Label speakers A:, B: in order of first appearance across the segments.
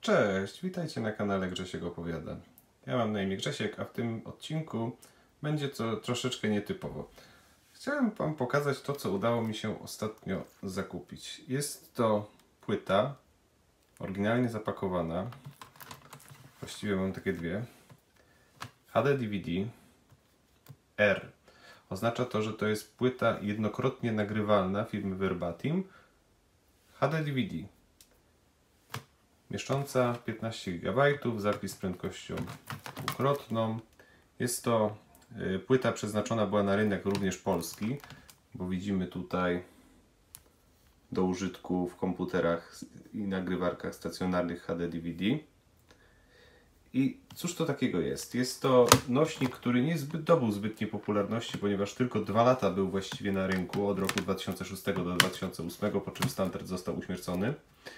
A: Cześć, witajcie na kanale Grzesiek Opowiada. Ja mam na imię Grzesiek, a w tym odcinku będzie to troszeczkę nietypowo. Chciałem Wam pokazać to, co udało mi się ostatnio zakupić. Jest to płyta, oryginalnie zapakowana. Właściwie mam takie dwie. HD DVD R. Oznacza to, że to jest płyta jednokrotnie nagrywalna firmy Verbatim HD DVD. Mieszcząca 15 GB, zapis z prędkością dwukrotną. Jest to płyta przeznaczona była na rynek również polski, bo widzimy tutaj do użytku w komputerach i nagrywarkach stacjonarnych HD DVD. I cóż to takiego jest? Jest to nośnik, który nie zdobył zbytniej popularności, ponieważ tylko 2 lata był właściwie na rynku, od roku 2006 do 2008, po czym standard został uśmiercony.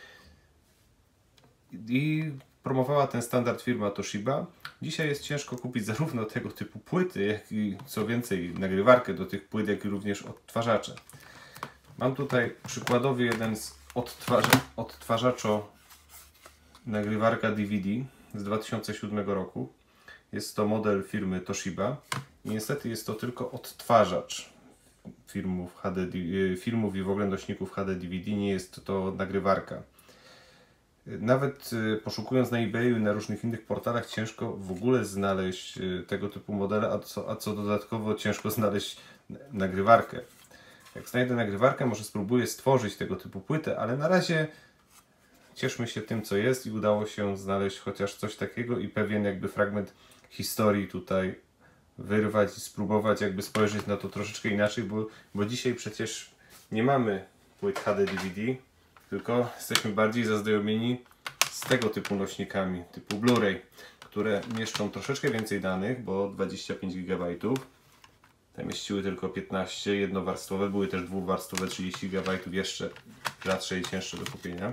A: I promowała ten standard firma Toshiba. Dzisiaj jest ciężko kupić zarówno tego typu płyty, jak i co więcej nagrywarkę do tych płyt, jak i również odtwarzacze. Mam tutaj przykładowy jeden z odtwarzaczo nagrywarka DVD z 2007 roku. Jest to model firmy Toshiba i niestety jest to tylko odtwarzacz filmów i w ogóle nośników HD DVD, nie jest to nagrywarka. Nawet poszukując na eBayu i na różnych innych portalach ciężko w ogóle znaleźć tego typu modele, a co dodatkowo ciężko znaleźć nagrywarkę. Jak znajdę nagrywarkę, może spróbuję stworzyć tego typu płytę, ale na razie cieszmy się tym, co jest i udało się znaleźć chociaż coś takiego i pewien jakby fragment historii tutaj wyrwać i spróbować jakby spojrzeć na to troszeczkę inaczej, bo dzisiaj przecież nie mamy płyt HD DVD, tylko jesteśmy bardziej zaznajomieni z tego typu nośnikami, typu Blu-ray, które mieszczą troszeczkę więcej danych, bo 25 GB. Te mieściły tylko 15, jednowarstwowe, były też dwuwarstwowe, 30 GB, jeszcze rzadsze i cięższe do kupienia.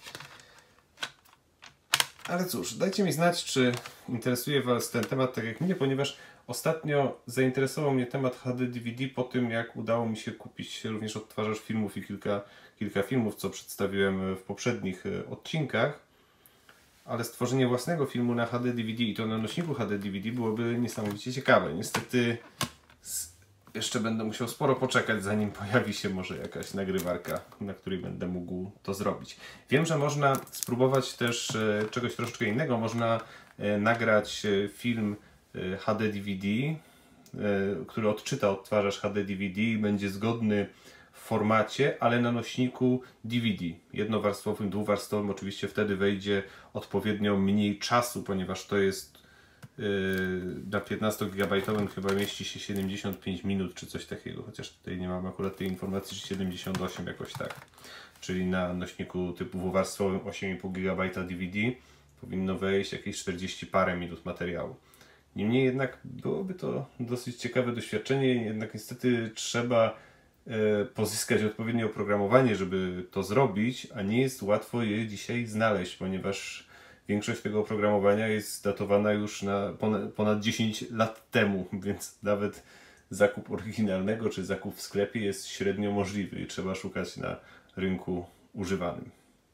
A: Ale cóż, dajcie mi znać, czy interesuje Was ten temat tak jak mnie, ponieważ ostatnio zainteresował mnie temat HD DVD po tym, jak udało mi się kupić również odtwarzacz filmów i kilka filmów, co przedstawiłem w poprzednich odcinkach. Ale stworzenie własnego filmu na HD DVD i to na nośniku HD DVD byłoby niesamowicie ciekawe. Niestety jeszcze będę musiał sporo poczekać, zanim pojawi się może jakaś nagrywarka, na której będę mógł to zrobić. Wiem, że można spróbować też czegoś troszeczkę innego. Można nagrać film HD DVD, który odczyta odtwarzacz HD DVD i będzie zgodny w formacie, ale na nośniku DVD. Jednowarstwowym, dwuwarstwowym oczywiście wtedy wejdzie odpowiednio mniej czasu, ponieważ to jest na 15 GB chyba mieści się 75 minut czy coś takiego, chociaż tutaj nie mam akurat tej informacji, że 78 jakoś tak. Czyli na nośniku typu dwuwarstwowym 8,5 GB DVD powinno wejść jakieś 40 parę minut materiału. Niemniej jednak byłoby to dosyć ciekawe doświadczenie, jednak niestety trzeba pozyskać odpowiednie oprogramowanie, żeby to zrobić, a nie jest łatwo je dzisiaj znaleźć, ponieważ większość tego oprogramowania jest datowana już na ponad 10 lat temu, więc nawet zakup oryginalnego czy zakup w sklepie jest średnio możliwy i trzeba szukać na rynku używanym.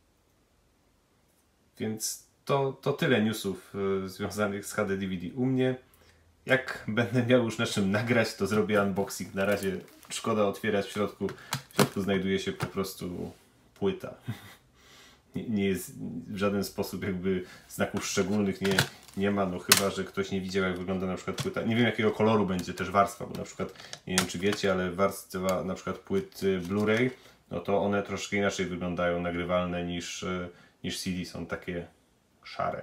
A: Więc to tyle newsów związanych z HD DVD u mnie. Jak będę miał już na czym nagrać, to zrobię unboxing. Na razie szkoda otwierać, w środku znajduje się po prostu płyta. Nie jest w żaden sposób jakby znaków szczególnych nie ma, no chyba że ktoś nie widział, jak wygląda na przykład płyta. Nie wiem, jakiego koloru będzie też warstwa, bo na przykład nie wiem, czy wiecie, ale warstwa na przykład płyt Blu-ray, no to one troszkę inaczej wyglądają nagrywalne niż CD, są takie szare.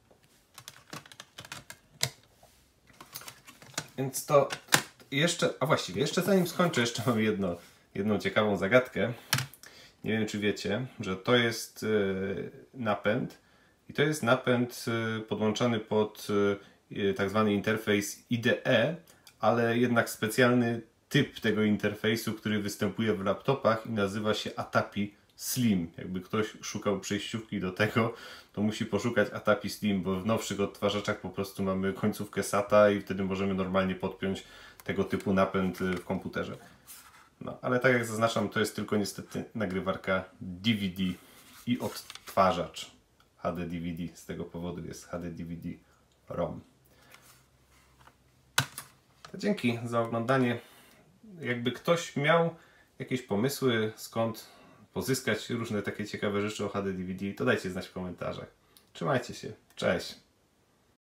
A: Więc to jeszcze, a właściwie jeszcze zanim skończę, jeszcze mam jedną ciekawą zagadkę. Nie wiem, czy wiecie, że to jest napęd i to jest napęd podłączany pod tak zwany interfejs IDE, ale jednak specjalny typ tego interfejsu, który występuje w laptopach i nazywa się ATAPI Slim. Jakby ktoś szukał przejściówki do tego, to musi poszukać ATAPI Slim, bo w nowszych odtwarzaczach po prostu mamy końcówkę SATA i wtedy możemy normalnie podpiąć tego typu napęd w komputerze. No, ale tak jak zaznaczam, to jest tylko niestety nagrywarka DVD i odtwarzacz HD DVD. Z tego powodu jest HD DVD ROM. To dzięki za oglądanie. Jakby ktoś miał jakieś pomysły, skąd pozyskać różne takie ciekawe rzeczy o HD DVD, to dajcie znać w komentarzach. Trzymajcie się. Cześć!